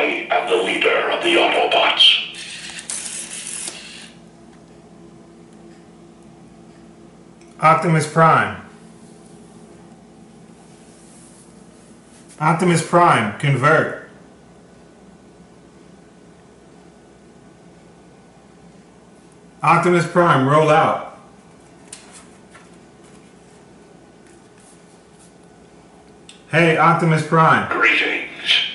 I am the leader of the Autobots. Optimus Prime. Optimus Prime, convert. Optimus Prime, roll out. Hey, Optimus Prime. Greetings.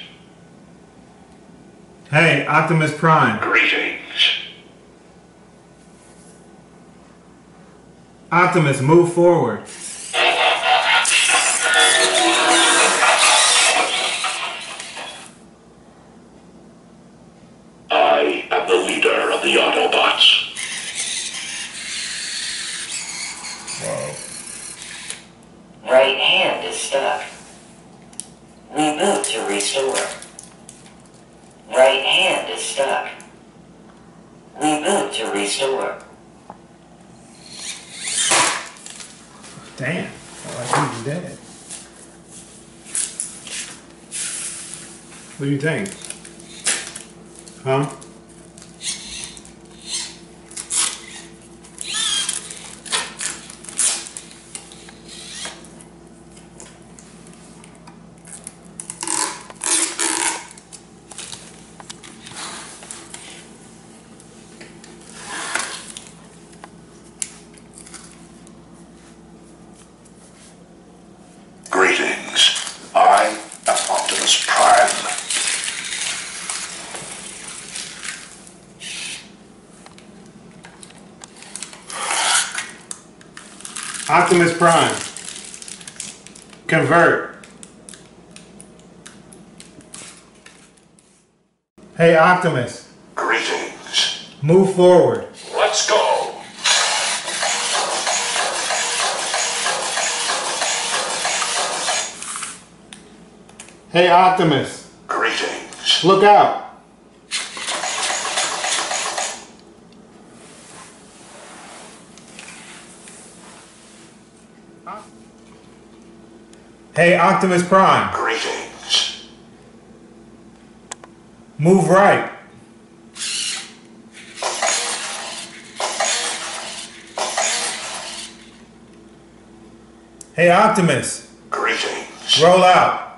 Hey, Optimus Prime. Greetings. Optimus, move forward. I am the leader of the Autobots. Whoa. Right hand is stuck. Reboot to restore. Right hand is stuck. Reboot to restore. Damn. Like he's dead. What do you think? Huh? Greetings. I am Optimus Prime. Optimus Prime. Convert. Hey, Optimus. Greetings. Move forward. Let's go. Hey, Optimus. Greetings. Look out. Hey, Optimus Prime. Greetings. Move right. Hey, Optimus. Greetings. Roll out.